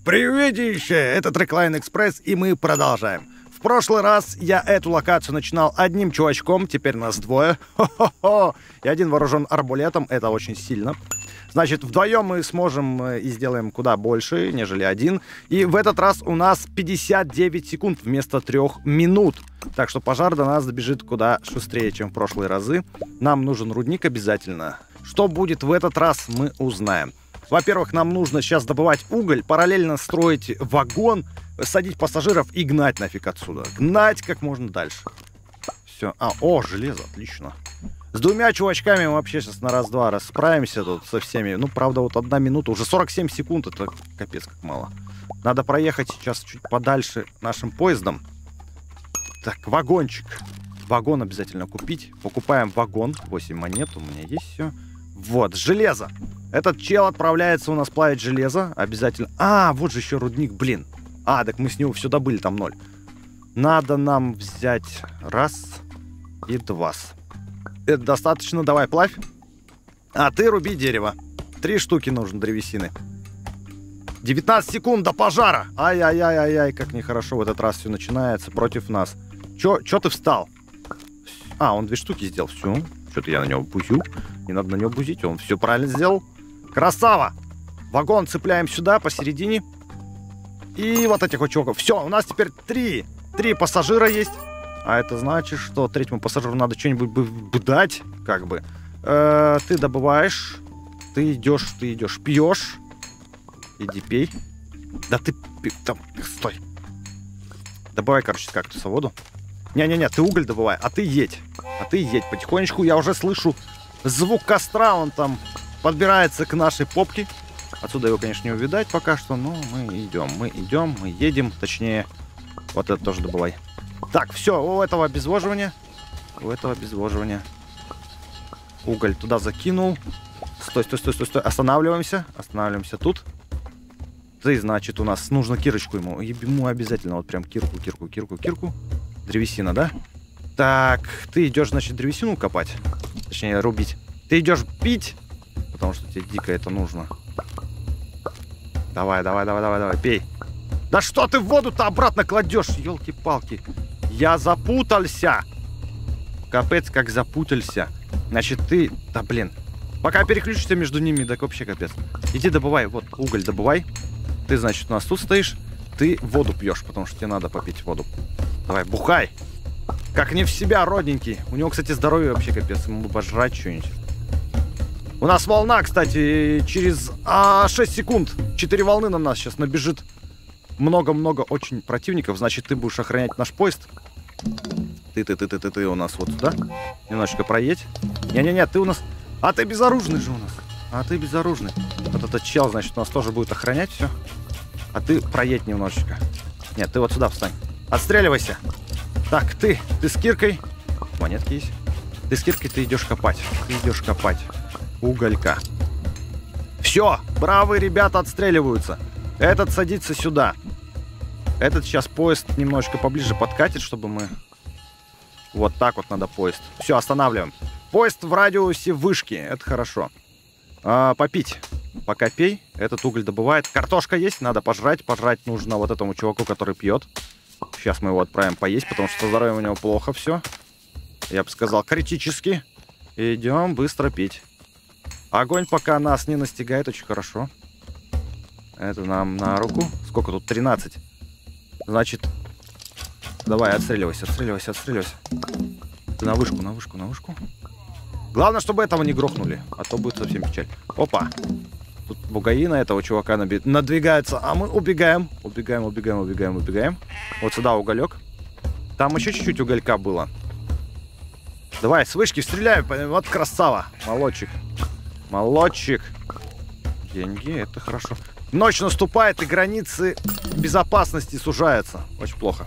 Приветище! Это Треклайн Экспресс, и мы продолжаем. В прошлый раз я эту локацию начинал одним чувачком, теперь нас двое. Хо-хо-хо! И один вооружен арбалетом, это очень сильно. Значит, вдвоем мы сможем и сделаем куда больше, нежели один. И в этот раз у нас 59 секунд вместо 3 минут. Так что пожар до нас добежит куда шустрее, чем в прошлые разы. Нам нужен рудник обязательно. Что будет в этот раз, мы узнаем. Во-первых, нам нужно сейчас добывать уголь, параллельно строить вагон, садить пассажиров и гнать нафиг отсюда. Гнать как можно дальше. Все. Железо, отлично. С двумя чувачками мы вообще сейчас на раз-два расправимся тут со всеми. Ну, правда, вот 1 минута, уже 47 секунд, это капец как мало. Надо проехать сейчас чуть подальше нашим поездом. Так, вагончик. Вагон обязательно купить. Покупаем вагон. 8 монет, у меня есть все. Вот, железо. Этот чел отправляется у нас плавить железо. Обязательно. Вот же еще рудник, блин. Так мы с него все добыли, там 0. Надо нам взять 1 и 2. Это достаточно, давай плавь. А ты руби дерево. 3 штуки нужно древесины. 19 секунд до пожара. Ай-яй-яй-яй-яй, как нехорошо в этот раз все начинается против нас. Чё ты встал? Он 2 штуки сделал, все. Что-то я на него бузю. Не надо на него бузить, он все правильно сделал. Красава! Вагон цепляем сюда, посередине. И вот этих вот чуваков. Все, у нас теперь 3 пассажира есть. А это значит, что 3-му пассажиру надо что-нибудь дать, как бы. Ты добываешь. Ты идешь, пьешь. Иди пей. Да ты... Там, стой. Добывай, короче, с кактуса воду. Не-не-не, ты уголь добывай, а ты едь. Потихонечку. Я уже слышу звук костра, он там подбирается к нашей попке. Отсюда его, конечно, не увидать пока что, но мы едем. Точнее, вот это тоже добывай. Так, все, у этого обезвоживания. Уголь туда закинул. Стой. Останавливаемся тут. Ты, значит, у нас нужно кирочку ему. Ему обязательно вот прям кирку. Древесина, да? Так, ты идешь, значит, древесину копать. Точнее, рубить. Ты идешь пить, потому что тебе дико это нужно. Давай, пей. Да что ты в воду-то обратно кладешь, елки-палки. Я запутался. Капец, как запутался. Значит, ты... Да, блин. Пока переключишься между ними, так вообще капец. Иди добывай, вот, уголь добывай. Ты, значит, у нас тут стоишь. Ты воду пьешь, потому что тебе надо попить воду. Давай, бухай. Как не в себя, родненький. У него, кстати, здоровье вообще капец. Ему бы пожрать что-нибудь. У нас волна, кстати, через 6 секунд. 4 волны на нас сейчас набежит. Много-много очень противников. Значит, ты будешь охранять наш поезд. Ты у нас вот сюда. Немножечко проедь. Не-не-не, ты у нас... ты безоружный же у нас. Ты безоружный. Вот этот чел, значит, у нас тоже будет охранять все. А ты проедь немножечко. Нет, ты вот сюда встань. Отстреливайся. Так, ты с киркой. Монетки есть. Ты с киркой, ты идешь копать. Уголька. Все, бравые ребята отстреливаются. Этот садится сюда. Этот сейчас поезд немножечко поближе подкатит, чтобы мы... Вот так вот надо поезд. Все, останавливаем. Поезд в радиусе вышки. Это хорошо. Попить. Пока пей. Этот уголь добывает. Картошка есть, надо пожрать. Пожрать нужно вот этому чуваку, который пьет. Сейчас мы его отправим поесть, потому что здоровье у него плохо все. Я бы сказал, критически. Идем быстро пить. Огонь пока нас не настигает, очень хорошо. Это нам на руку. Сколько тут? 13. Значит, давай, отстреливайся. Ты на вышку. Главное, чтобы этого не грохнули, а то будет совсем печаль. Опа. Тут бугаи на этого чувака надвигаются, а мы убегаем. Убегаем. Вот сюда уголек. Там еще чуть-чуть уголька было. Давай, с вышки стреляй. Вот красава. Молодчик. Деньги, это хорошо. Ночь наступает, и границы безопасности сужаются. Очень плохо.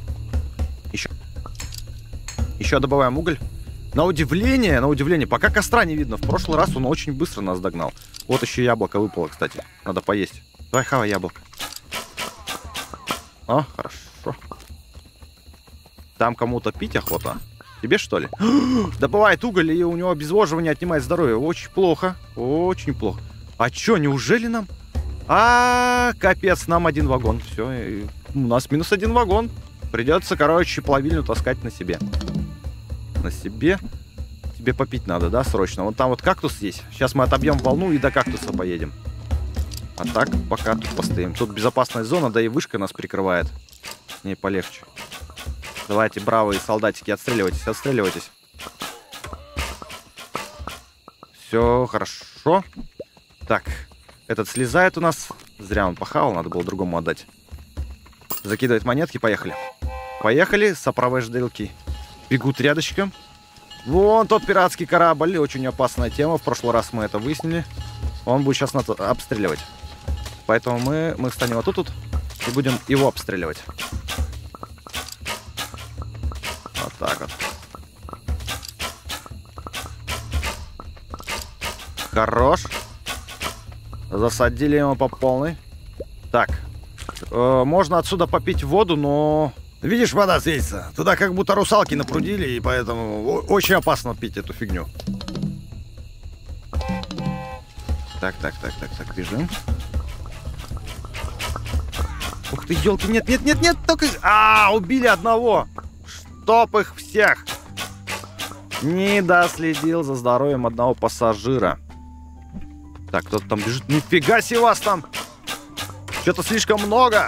Еще добываем уголь. На удивление, пока костра не видно. В прошлый раз он очень быстро нас догнал. Вот еще яблоко выпало, кстати. Надо поесть. Давай, хавай яблоко. Хорошо. Там кому-то пить охота. Тебе, что ли? Добывает уголь, и у него обезвоживание отнимает здоровье. Очень плохо. А что, неужели нам Капец, нам один вагон. Все, у нас минус один вагон. Придется, короче, плавильню таскать на себе. На себе. Тебе попить надо, да, срочно? Вон там вот кактус есть. Сейчас мы отобьем волну и до кактуса поедем. А так, пока тут постоим. Тут безопасная зона, да и вышка нас прикрывает. С ней полегче. Давайте, бравые солдатики, отстреливайтесь, отстреливайтесь. Все хорошо. Так, этот слезает у нас. Зря он похавал, надо было другому отдать. Закидывает монетки, поехали. Поехали, сопровождалки бегут рядышком. Вон тот пиратский корабль, очень опасная тема. В прошлый раз мы это выяснили. Он будет сейчас нас обстреливать. Поэтому мы встанем вот тут и будем его обстреливать. Вот так вот. Хорош. Засадили его по полной. Так. Можно отсюда попить воду, но... Видишь, вода светится. Туда как будто русалки напрудили, и поэтому очень опасно пить эту фигню. Так, бежим. Ух ты, елки, нет, только... Убили одного. Чтоб их всех. Не доследил за здоровьем одного пассажира. Так, кто-то там бежит. Нифига себе вас там. Что-то слишком много.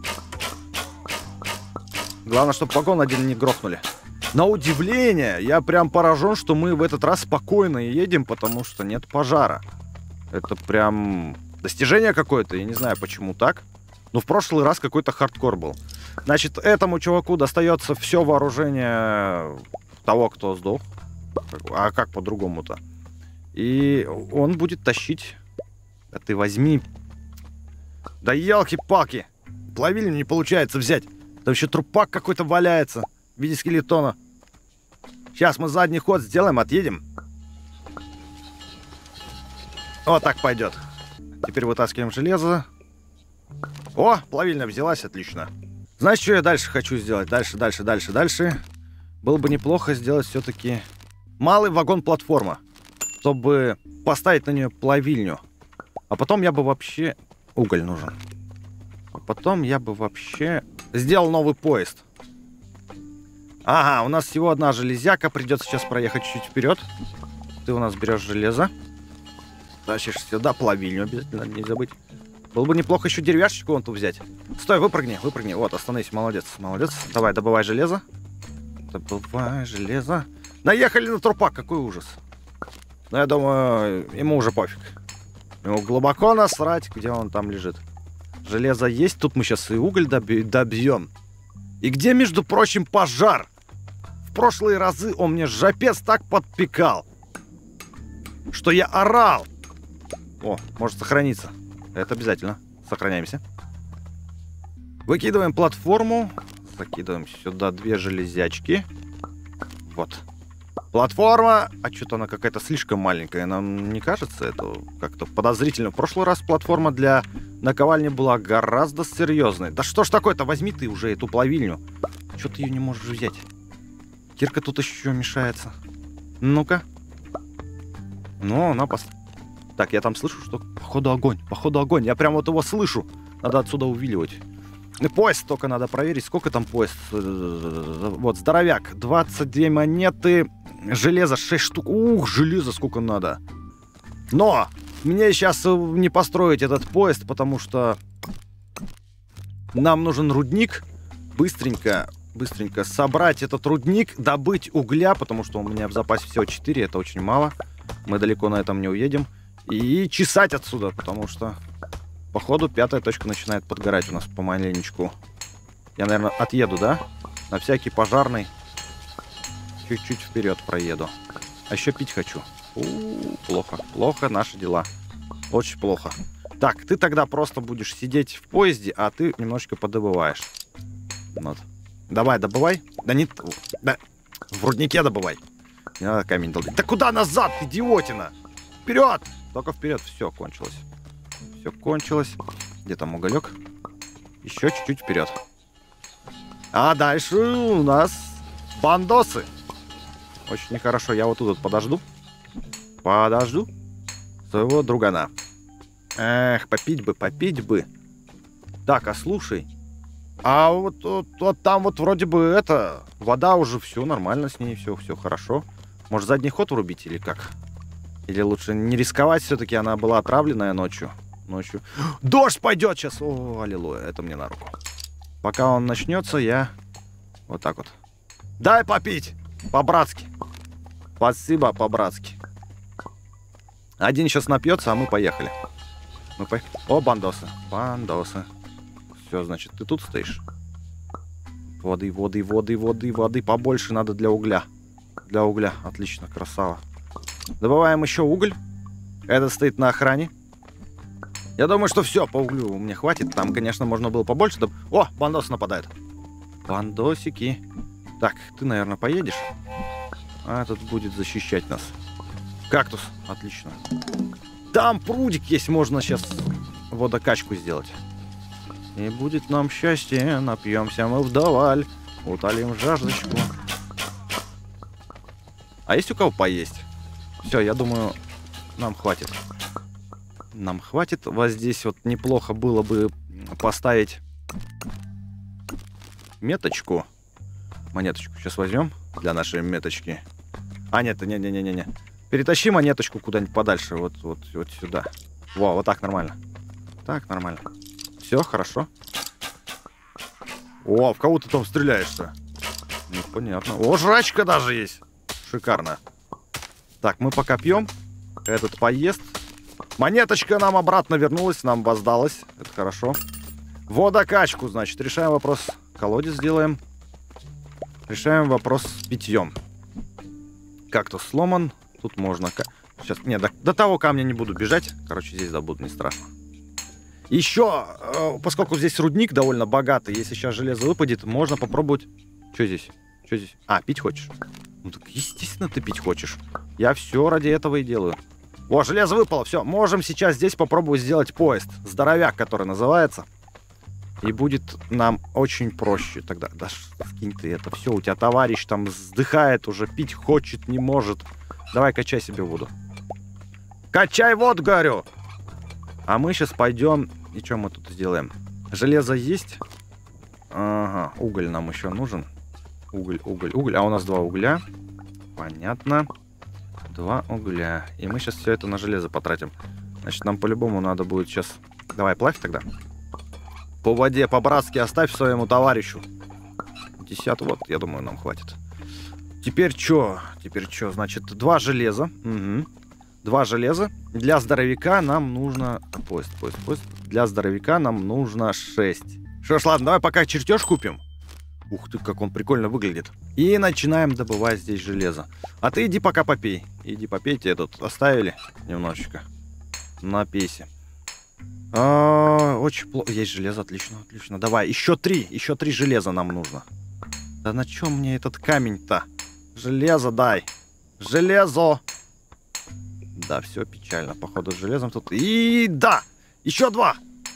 Главное, чтобы вагон один не грохнули. На удивление, я прям поражен, что мы в этот раз спокойно едем, потому что нет пожара. Это прям достижение какое-то, я не знаю, почему так. Но в прошлый раз какой-то хардкор был. Значит, этому чуваку достается все вооружение того, кто сдох. А как по-другому-то? И он будет тащить. А ты возьми. Да елки-палки. Плавильню не получается взять. Там еще трупак какой-то валяется в виде скелетона. Сейчас мы задний ход сделаем, отъедем. Вот так пойдет. Теперь вытаскиваем железо. О, плавильня взялась, отлично. Знаешь, что я дальше хочу сделать? Дальше. Было бы неплохо сделать все-таки малый вагон-платформа, чтобы поставить на нее плавильню. А потом я бы вообще... Уголь нужен. А потом я бы вообще... сделал новый поезд. Ага, у нас всего одна железяка. Придется сейчас проехать чуть вперед. Ты у нас берешь железо. Тащишь сюда плавильню, обязательно не забыть. Было бы неплохо еще деревяшечку вон ту взять. Стой, выпрыгни. Вот, остановись, молодец. Давай, добывай железо. Наехали на трупак, какой ужас. Но я думаю, ему уже пофиг. Ему глубоко насрать, где он там лежит. Железо есть, тут мы сейчас и уголь добьем. И где, между прочим, пожар? В прошлые разы он мне жопец так подпекал, что я орал. О, может сохраниться. Это обязательно. Сохраняемся. Выкидываем платформу. Закидываем сюда 2 железячки. Вот. Платформа. А что-то она какая-то слишком маленькая. Нам не кажется это как-то подозрительно. В прошлый раз платформа для наковальни была гораздо серьезной. Да что ж такое-то? Возьми ты уже эту плавильню. Что ты ее не можешь взять? Кирка тут еще мешается. Ну-ка. Ну, она Так, я там слышу, что походу огонь. Я прям вот его слышу. Надо отсюда увиливать. Поезд только надо проверить. Сколько там поезд? Вот, здоровяк. 22 монеты. Железо 6 штук. Ух, железо сколько надо. Но мне сейчас не построить этот поезд, потому что нам нужен рудник. Быстренько собрать этот рудник, добыть угля, потому что у меня в запасе всего 4, это очень мало. Мы далеко на этом не уедем. И чесать отсюда, потому что, походу, 5-я точка начинает подгорать у нас помаленечку. Я, наверное, отъеду, да? На всякий пожарный. Чуть-чуть вперед проеду. А еще пить хочу. Плохо наши дела. Очень плохо. Так, ты тогда просто будешь сидеть в поезде, а ты немножечко подобываешь. Вот. Давай, добывай. Да не... Да. В руднике добывай. Не надо камень долбить. Да куда назад, идиотина? Вперед! Только вперед. Все, кончилось. Все кончилось. Где там уголек? Еще чуть-чуть вперед. А дальше у нас бандосы. Очень нехорошо. Я вот тут подожду. Подожду своего другана. Эх, попить бы, попить бы. Так, а слушай. А вот там вот вроде бы это... Вода уже, все нормально с ней, все хорошо. Может, задний ход врубить или как? Или лучше не рисковать, все-таки она была отравленная ночью. Дождь пойдет сейчас! О, аллилуйя, это мне на руку. Пока он начнется, я... Вот так вот. Дай попить! По-братски. Спасибо, по-братски. Один сейчас напьется, а мы поехали. О, бандосы. Бандосы. Все, значит, ты тут стоишь? Воды побольше надо для угля. Для угля. Отлично, красава. Добываем еще уголь. Этот стоит на охране. Я думаю, что все, по углю мне хватит. Там, конечно, можно было побольше. О, бандос нападает. Бандосики. Так, ты, наверное, поедешь. А этот будет защищать нас. Кактус. Отлично. Там прудик есть, можно сейчас водокачку сделать. И будет нам счастье, напьемся мы вдоволь, утолим жаждочку. А есть у кого поесть? Все, я думаю, нам хватит. Нам хватит. Вот здесь вот неплохо было бы поставить меточку. Монеточку сейчас возьмем для нашей меточки. А, нет, не. Перетащи монеточку куда-нибудь подальше, вот сюда. Во, вот так нормально. Так, нормально. Все, хорошо. О, в кого ты там стреляешь-то? Непонятно. О, жрачка даже есть. Шикарно. Так, мы пока пьем. Этот поест. Монеточка нам обратно вернулась, нам воздалась. Это хорошо. Водокачку, значит. Решаем вопрос. Колодец делаем. Решаем вопрос с питьем. Кактус сломан. Тут можно... Сейчас, нет, до того камня не буду бежать. Короче, здесь забуду, не страшно. Еще, поскольку здесь рудник довольно богатый, если сейчас железо выпадет, можно попробовать... Что здесь? Что здесь? А, пить хочешь? Ну так, естественно, ты пить хочешь. Я все ради этого и делаю. О, железо выпало, все. Можем сейчас здесь попробовать сделать поезд. Здоровяк, который называется. И будет нам очень проще. Тогда, да скинь ты это. Все, у тебя товарищ там вздыхает уже, пить хочет, не может. Давай, качай себе воду. Качай воду, говорю! А мы сейчас пойдем... И что мы тут сделаем? Железо есть? Ага, уголь нам еще нужен. Уголь. А у нас 2 угля. Понятно. 2 угля. И мы сейчас все это на железо потратим. Значит, нам по-любому надо будет сейчас... Давай, плавь тогда. По воде, по-братски оставь своему товарищу. 50, вот, я думаю, нам хватит. Теперь что? Значит, 2 железа. Угу. 2 железа. Для здоровяка нам нужно... Поезд. Для здоровяка нам нужно 6. Что ж, ладно, давай пока чертеж купим. Ух ты, как он прикольно выглядит. И начинаем добывать здесь железо. А ты иди пока попей. Иди попей, тебе тут оставили немножечко. Напейся. Очень плохо. Есть железо, отлично. Давай, еще 3 железа нам нужно. Да на чем мне этот камень-то? Железо дай. Железо. Да, все печально. Походу, с железом тут... И да! Еще 2!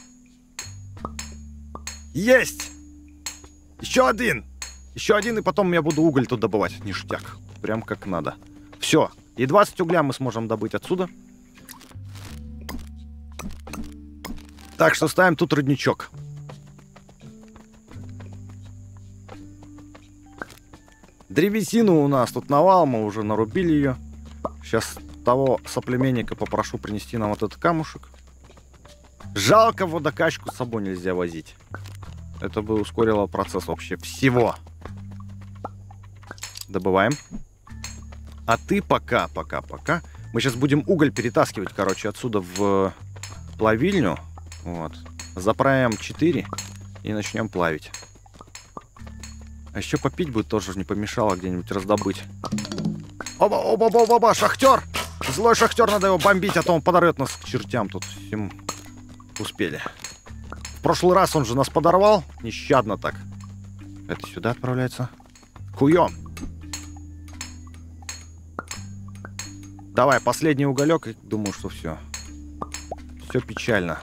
Есть! Еще один, и потом я буду уголь тут добывать. Ништяк. Прям как надо. Все. И 20 угля мы сможем добыть отсюда. Так что ставим тут родничок. Древесину у нас тут навал, мы уже нарубили ее. Сейчас того соплеменника попрошу принести нам вот этот камушек. Жалко, водокачку с собой нельзя возить. Это бы ускорило процесс вообще всего. Добываем. А ты пока. Мы сейчас будем уголь перетаскивать, короче, отсюда в плавильню. Вот. Заправим 4 и начнем плавить. А еще попить бы тоже не помешало где-нибудь раздобыть. Оба, шахтер! Злой шахтер, надо его бомбить, а то он подорвет нас к чертям тут. Всем успели. В прошлый раз он же нас подорвал. Нещадно так. Это сюда отправляется. Куем. Давай, последний уголек. И думаю, что все. Все печально.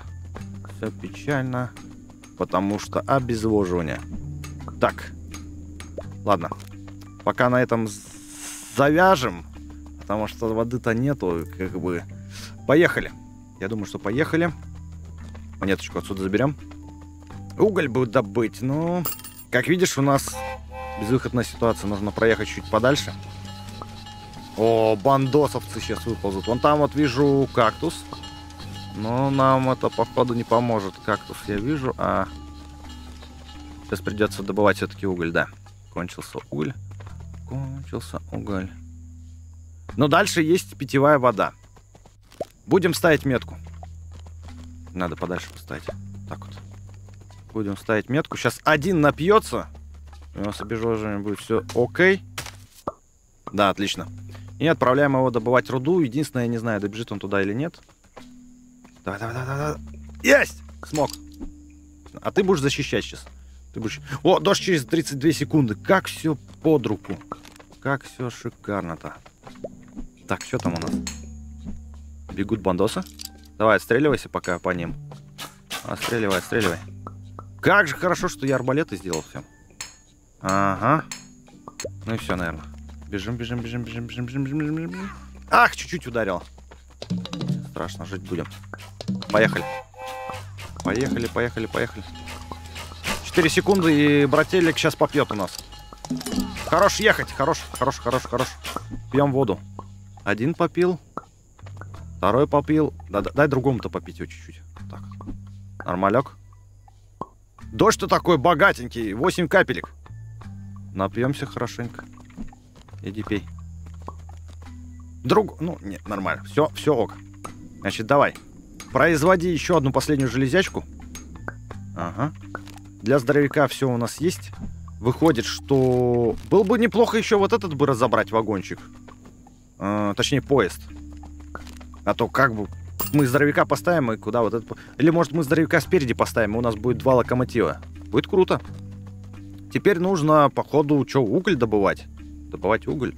Потому что обезвоживание. Так. Ладно. Пока на этом завяжем. Потому что воды-то нету. Как бы. Поехали. Я думаю, что поехали. Монеточку отсюда заберем. Уголь будет добыть. Ну, как видишь, у нас безвыходная ситуация. Нужно проехать чуть подальше. О, бандосовцы сейчас выползут. Вон там вот вижу кактус. Но нам это, походу, не поможет. Кактус я вижу, а... Сейчас придется добывать все-таки уголь, да. Кончился уголь. Кончился уголь. Но дальше есть питьевая вода. Будем ставить метку. Надо подальше поставить. Так вот. Будем ставить метку. Сейчас один напьется. У него с обезвоживанием будет все окей. Да, отлично. И отправляем его добывать руду. Единственное, я не знаю, добежит он туда или нет. Давай, давай, давай, давай. Есть! Смог. А ты будешь защищать сейчас. Ты будешь... О, дождь через 32 секунды. Как все под руку. Как все шикарно-то. Так, что там у нас? Бегут бандосы. Давай, отстреливайся пока по ним. Отстреливай, отстреливай. Как же хорошо, что я арбалеты сделал всем. Ага. Ну и все, наверное. Бежим, бежим, бежим, бежим, бежим, бежим, бежим, бежим, бежим. Ах, чуть-чуть ударил. Страшно, жить будем. Поехали. Поехали, поехали, поехали. 4 секунды, и брателик сейчас попьет у нас. Хорош ехать, хорош, хорош, хорош, хорош. Пьем воду. Один попил. Второй попил. Дай другому-то попить его чуть-чуть. Так. Нормалек. Дождь-то такой богатенький. 8 капелек. Напьемся хорошенько. Иди пей. Ну, нет, нормально. Все ок. Значит, давай. Производи еще одну последнюю железячку. Ага. Для здоровяка все у нас есть. Выходит, что... Было бы неплохо еще вот этот бы разобрать вагончик. Точнее, поезд. А то как бы мы здоровяка поставим, и куда вот это... Или, может, мы здоровяка спереди поставим, и у нас будет 2 локомотива. Будет круто. Теперь нужно, походу, что, уголь добывать? Добывать уголь.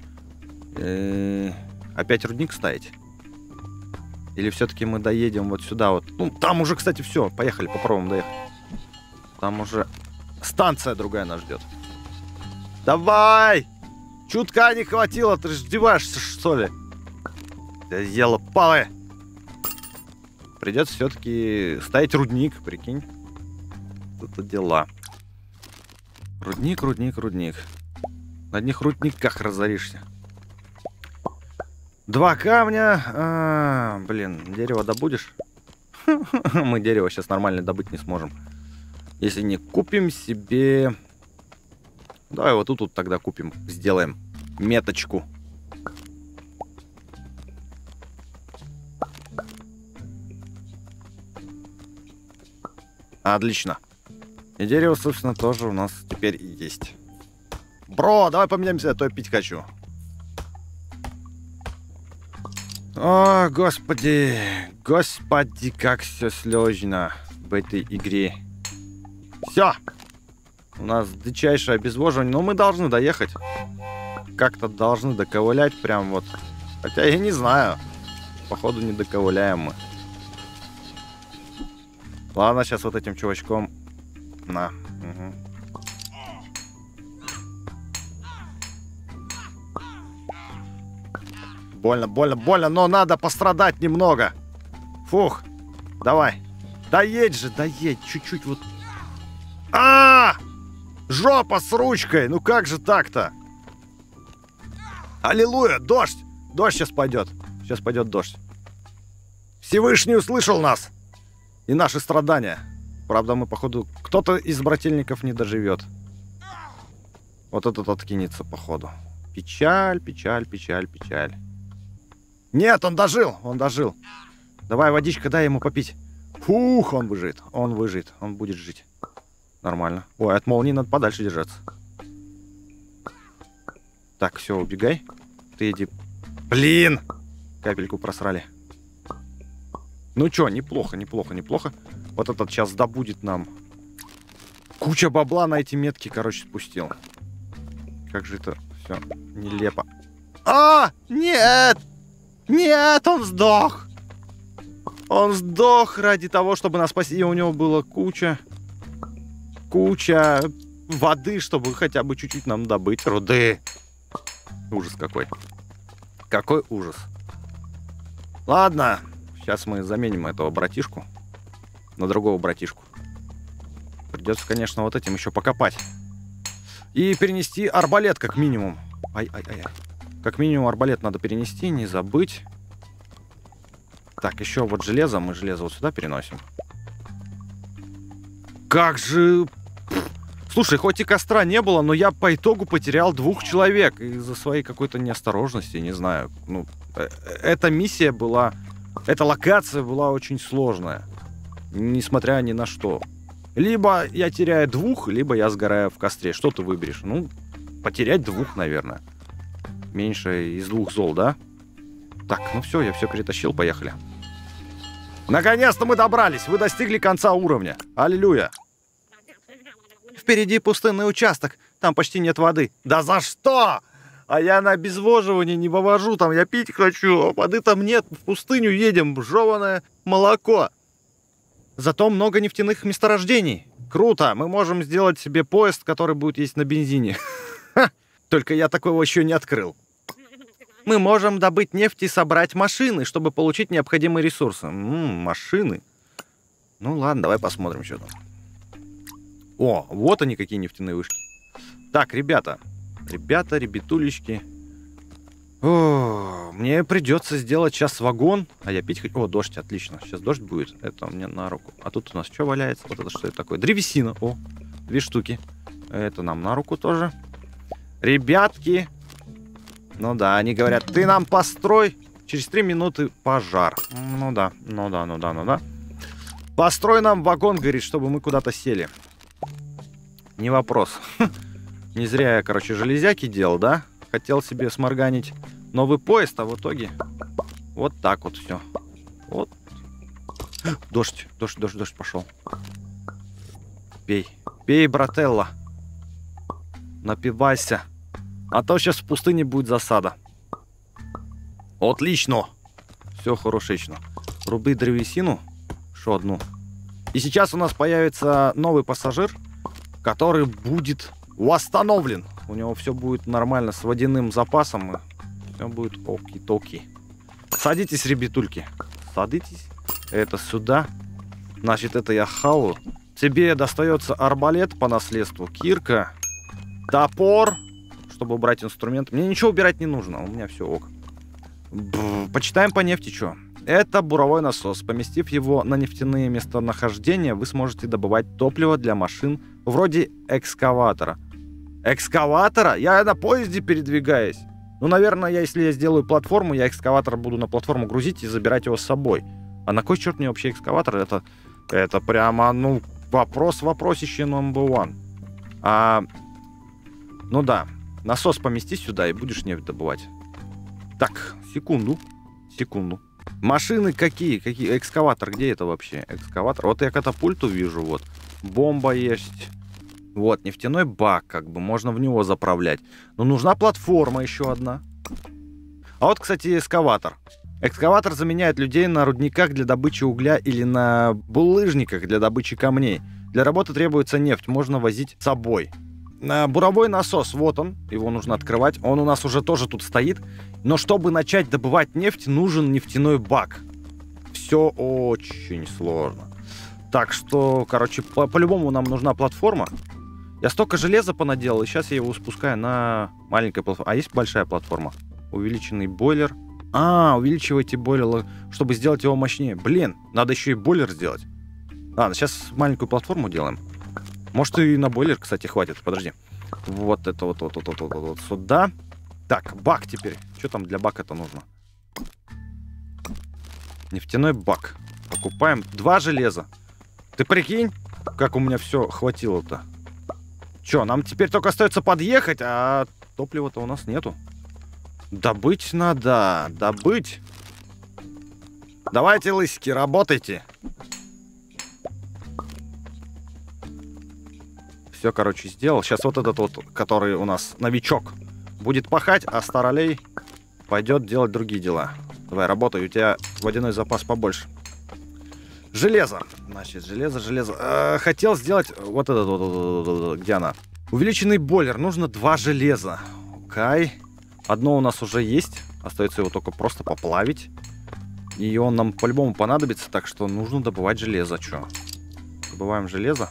Опять рудник ставить? Или все-таки мы доедем вот сюда вот? Ну, там уже, кстати, все. Поехали, попробуем доехать. Там уже станция другая нас ждет. Давай! Чутка не хватило, ты же издеваешься, что ли? Елы-палы! Придется все-таки ставить рудник, прикинь. Это дела. Рудник, рудник, рудник. На одних рудниках разоришься. 2 камня. Блин, дерево добудешь? Мы дерево сейчас нормально добыть не сможем. Если не купим себе... Давай вот тут тогда купим. Сделаем меточку. Отлично. И дерево, собственно, тоже у нас теперь есть. Бро, давай поменяемся, а то я пить хочу. О, господи. Господи, как все сложно в этой игре. Все. У нас дичайшее обезвоживание. Но мы должны доехать. Как-то должны доковылять прям вот. Хотя я не знаю. Походу не доковыляем мы. Ладно, сейчас вот этим чувачком. На. Угу. Больно, больно, больно, но надо пострадать немного. Фух. Давай. Доедь же, доедь. Чуть-чуть вот. Жопа с ручкой. Ну как же так-то? Аллилуйя, дождь. Дождь сейчас пойдет. Сейчас пойдет дождь. Всевышний услышал нас. И наши страдания. Правда, мы, походу, кто-то из брательников не доживет. Вот этот откинется, походу. Печаль, печаль, печаль, печаль. Нет, он дожил, он дожил. Давай, водичка, дай ему попить. Фух, он выживет, он будет жить. Нормально. Ой, от молнии надо подальше держаться. Так, все, убегай. Ты иди. Блин! Капельку просрали. Ну чё, неплохо, неплохо, неплохо. Вот этот сейчас добудет нам. Куча бабла на эти метки, короче, спустил. Как же это все нелепо. Нет! Нет, он сдох! Он сдох ради того, чтобы нас спасти. И у него было куча воды, чтобы хотя бы чуть-чуть нам добыть руды. Ужас какой. Какой ужас. Ладно. Сейчас мы заменим этого братишку на другого братишку. Придется, конечно, вот этим еще покопать. И перенести арбалет как минимум. Ай-ай-ай. Как минимум арбалет надо перенести, не забыть. Так, еще вот железо. Мы железо вот сюда переносим. Как же... Слушай, хоть и костра не было, но я по итогу потерял 2 человек из-за своей какой-то неосторожности, не знаю. Ну, эта миссия была... Эта локация была очень сложная. Несмотря ни на что. Либо я теряю 2, либо я сгораю в костре. Что ты выберешь? Ну, потерять 2, наверное. Меньше из 2 зол, да? Так, ну все, я все перетащил, поехали. Наконец-то мы добрались. Вы достигли конца уровня. Аллилуйя. Впереди пустынный участок. Там почти нет воды. Да за что? А я на обезвоживание не вывожу. Там я пить хочу. Воды там нет. В пустыню едем. Жеваное молоко. Зато много нефтяных месторождений. Круто. Мы можем сделать себе поезд, который будет ездить на бензине. Только я такого еще не открыл. Мы можем добыть нефть и собрать машины, чтобы получить необходимые ресурсы. Машины. Ну ладно, давай посмотрим, что там. О, вот они какие нефтяные вышки. Так, ребята. Ребятулечки. О, мне придется сделать сейчас вагон. А я пить хочу. О, дождь, отлично. Сейчас дождь будет. Это мне на руку. А тут у нас что валяется? Вот это что это такое? Древесина. О, 2 штуки. Это нам на руку тоже. Ребятки. Ну да, они говорят, ты нам построй. Через 3 минуты пожар. Ну да. Построй нам вагон, говорит, чтобы мы куда-то сели. Не вопрос. Не зря я, короче, железяки делал, да? Хотел себе сморганить новый поезд, а в итоге вот так вот все. Вот. Дождь пошел. Пей, брателло. Напивайся. А то сейчас в пустыне будет засада. Отлично. Все хорошечно. Руби древесину. Еще одну. И сейчас у нас появится новый пассажир, который будет восстановлен. У него все будет нормально с водяным запасом. И все будет оки-токи. Садитесь, ребятульки. Садитесь. Это сюда. Значит, это я хаваю. Тебе достается арбалет по наследству, кирка, топор, чтобы убрать инструмент. Мне ничего убирать не нужно. У меня все ок. Почитаем по нефти, что. Это буровой насос. Поместив его на нефтяные местонахождения, вы сможете добывать топливо для машин вроде экскаватора. Экскаватора? Я на поезде передвигаюсь. Ну, наверное, если я сделаю платформу, я экскаватор буду на платформу грузить и забирать его с собой. А на кой черт мне вообще экскаватор? Это прямо, ну, вопросище number one. Ну да, насос помести сюда и будешь нефть добывать. Так, секунду. Машины какие? Экскаватор, где это вообще? Экскаватор. Вот я катапульту вижу, вот. Бомба есть. Вот, нефтяной бак, как бы, можно в него заправлять. Но нужна платформа еще одна. А вот, кстати, экскаватор. Экскаватор заменяет людей на рудниках для добычи угля или на булыжниках для добычи камней. Для работы требуется нефть, можно возить с собой. Буровой насос, вот он, его нужно открывать. Он у нас уже тоже тут стоит. Но чтобы начать добывать нефть, нужен нефтяной бак. Все очень сложно. Так что, короче, по-любому нам нужна платформа. Я столько железа понаделал, и сейчас я его спускаю на маленькую платформу. А есть большая платформа? Увеличенный бойлер. Увеличивайте бойлер, чтобы сделать его мощнее. Блин, надо еще и бойлер сделать. Ладно, сейчас маленькую платформу делаем. Может, и на бойлер, кстати, хватит. Подожди. Вот это вот сюда. Так, бак теперь. Что там для бака-то нужно? Нефтяной бак. Покупаем 2 железа. Ты прикинь, как у меня все хватило-то. Че, нам теперь только остается подъехать, а топлива-то у нас нету. Добыть надо. Добыть. Давайте, лысики, работайте. Все, короче, сделал. Сейчас вот этот вот, который у нас новичок, будет пахать, а старолей пойдет делать другие дела. Давай, работай, у тебя водяной запас побольше. Железо. Значит, железо. Хотел сделать вот этот вот, где она? Увеличенный бойлер. Нужно 2 железа. Окей. Одно у нас уже есть. Остается его только просто поплавить. И он нам по-любому понадобится, так что нужно добывать железо. Чё? Добываем железо.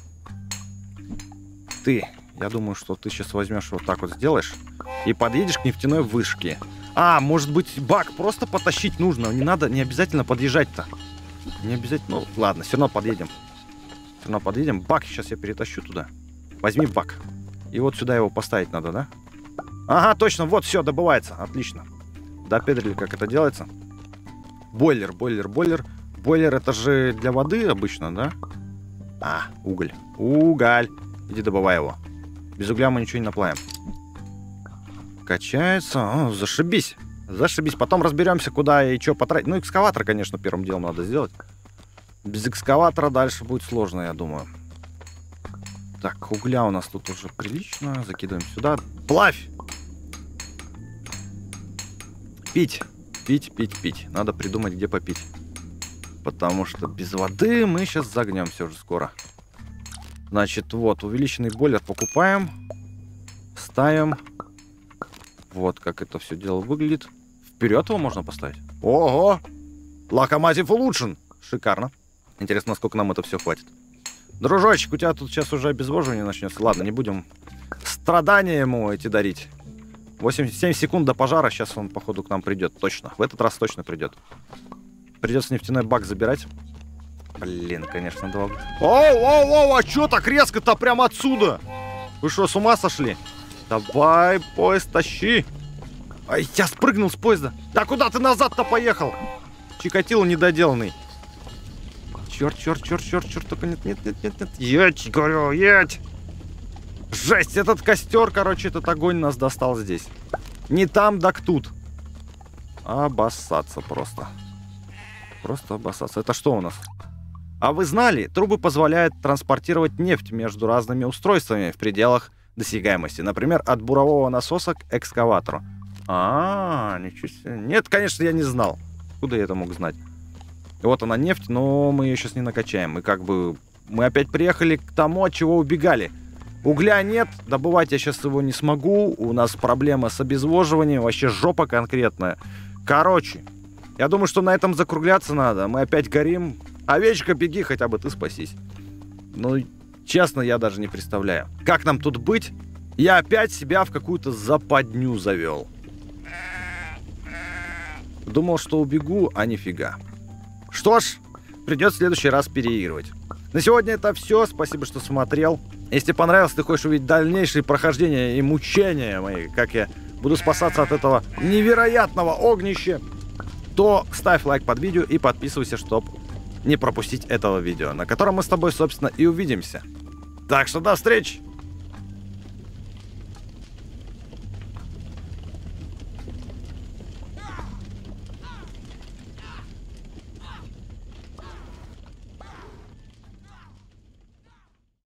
Я думаю, что ты сейчас возьмешь вот так вот сделаешь и подъедешь к нефтяной вышке. А, может быть, бак просто потащить нужно. Не обязательно подъезжать-то. Не обязательно. Ну, ладно, все равно подъедем. Все равно подъедем. Бак сейчас я перетащу туда. Возьми бак. И вот сюда его поставить надо, да? Ага, точно, вот, все, добывается. Отлично. Допедрили, как это делается. Бойлер. Бойлер это же для воды обычно, да? А, уголь. Уголь. Иди добывай его. Без угля мы ничего не наплавим. Качается. О, зашибись. Зашибись. Потом разберемся, куда и что потратить. Ну, экскаватор, конечно, первым делом надо сделать. Без экскаватора дальше будет сложно, я думаю. Так, угля у нас тут уже прилично. Закидываем сюда. Плавь! Пить. Пить. Надо придумать, где попить. Потому что без воды мы сейчас загнемся уже скоро. Значит, вот, увеличенный бойлер покупаем. Ставим. Вот как это все дело выглядит. Вперед его можно поставить. Ого! Локомотив улучшен. Шикарно. Интересно, насколько нам это все хватит. Дружочек, у тебя тут сейчас уже обезвоживание начнется. Ладно, не будем страдания ему эти дарить. 7 секунд до пожара. Сейчас он, походу, к нам придет. Точно. В этот раз точно придет. Придется нефтяной бак забирать. Блин, конечно, долго. Оу, а чё так резко-то прямо отсюда? Вы что, с ума сошли? Давай, поезд тащи. Ай, я спрыгнул с поезда. Да куда ты назад-то поехал? Чикатило недоделанный. Черт, только нет. Едь, говорю, едь. Жесть, этот костер, короче, этот огонь нас достал здесь. Не там, так тут. Обоссаться просто. Просто обоссаться. Это что у нас? А вы знали, трубы позволяют транспортировать нефть между разными устройствами в пределах досягаемости. Например, от бурового насоса к экскаватору. Ничего себе. Нет, конечно, я не знал. Откуда я это мог знать? Вот она нефть, но мы ее сейчас не накачаем. И как бы мы опять приехали к тому, от чего убегали. Угля нет, добывать я сейчас его не смогу. У нас проблема с обезвоживанием, вообще жопа конкретная. Короче, я думаю, что на этом закругляться надо. Мы опять горим. Овечка, беги, хотя бы ты спасись. Ну, честно, я даже не представляю, как нам тут быть. Я опять себя в какую-то западню завел. Думал, что убегу, а нифига. Что ж, придется в следующий раз переигрывать. На сегодня это все. Спасибо, что смотрел. Если понравилось, ты хочешь увидеть дальнейшие прохождения и мучения мои, как я буду спасаться от этого невероятного огнища, то ставь лайк под видео и подписывайся, чтобы не пропустить этого видео, на котором мы с тобой, собственно, и увидимся. Так что до встречи!